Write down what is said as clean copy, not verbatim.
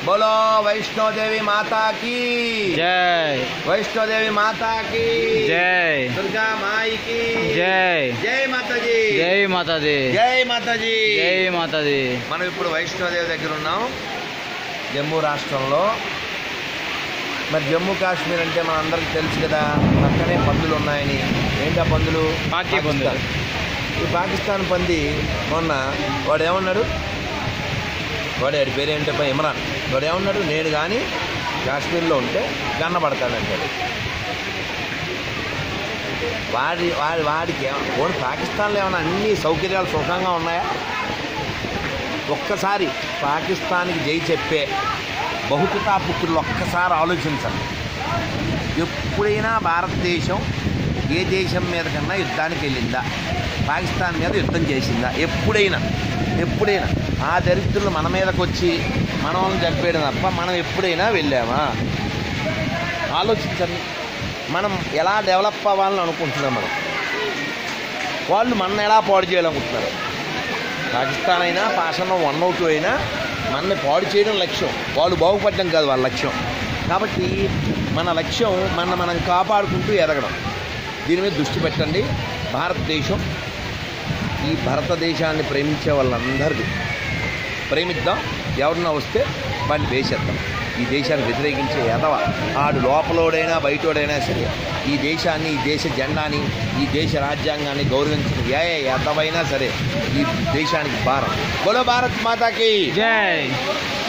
बोलो वैष्णो देवी माता की जय। वैष्णो देवी माता की जय। दुर्गा माई की जय। जय माता जी जय माता दी। जय माता जी जय माता दी। మనం ఇప్పుడు వైష్ణోదేవి దగ్గర ఉన్నాం జమ్మూ రాష్ట్రంలో. మరి జమ్మూ కాశ్మీర్ అంటే మన అందరికీ తెలుసు కదా, పక్కనే పందులు ఉన్నాయని. ఏంటా పందులు? పాకిస్తాన్. ఈ పాకిస్తాన్ పంది మొన్న వాడు ఏమన్నాడు, వాడి పేరు ఏంటో ఇమ్రాన్, వాడు ఏమన్నాడు, నేను కానీ కాశ్మీర్లో ఉంటే కన్నబడతానంటాడు. వాడికి ఓన్ పాకిస్తాన్లో ఏమైనా అన్ని సౌకర్యాలు సుఖంగా ఉన్నాయా? ఒక్కసారి పాకిస్తాన్కి జై చెప్పే బహుపితాపుత్రులు ఒక్కసారి ఆలోచించండి. ఎప్పుడైనా భారతదేశం ఏ దేశం మీద కన్నా యుద్ధానికి వెళ్ళిందా? పాకిస్తాన్ మీద యుద్ధం చేసిందా? ఎప్పుడైనా ఆ దరిద్రులు మన మీదకి వచ్చి మనల్ని చంపేయడం తప్ప మనం ఎప్పుడైనా వెళ్ళామా? ఆలోచించండి. మనం ఎలా డెవలప్ అవ్వాలని అనుకుంటున్నాం, వాళ్ళు మన ఎలా పాడు చేయాలనుకుంటున్నారు. పాకిస్తాన్ అయినా పాషాణం 102 అయినా మనల్ని పాడు చేయడం లక్ష్యం, వాళ్ళు బాగుపడడం కాదు వాళ్ళ లక్ష్యం. కాబట్టి మన లక్ష్యం మనం కాపాడుకుంటూ ఎదగడం. దీని మీద దృష్టి పెట్టండి. భారతదేశం, ఈ భారతదేశాన్ని ప్రేమించే వాళ్ళందరిది ప్రేమిద్దాం. ఎవరన్నా వస్తే వాడిని వేసేద్దాం. ఈ దేశాన్ని వ్యతిరేకించే ఎదవ ఆడు లోపలోడైనా బయటోడైనా సరే ఈ దేశాన్ని, ఈ దేశ జెండాని, ఈ దేశ రాజ్యాంగాన్ని గౌరవించిన ఎదవైనా సరే ఈ దేశానికి భారం. బోలో భారత్ మాతాకి జై.